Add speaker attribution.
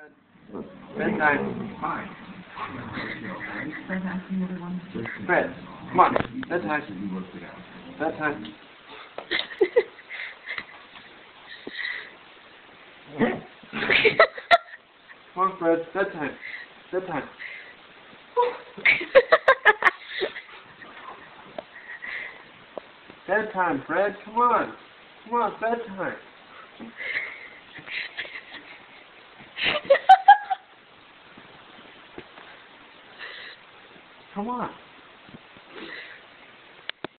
Speaker 1: Fred. Bedtime.
Speaker 2: Fine.
Speaker 1: Fred, come on. Bedtime. Bedtime. Come on, Fred. Bedtime. Bedtime. Bedtime, Fred. Come on. Come on, bedtime. Come on.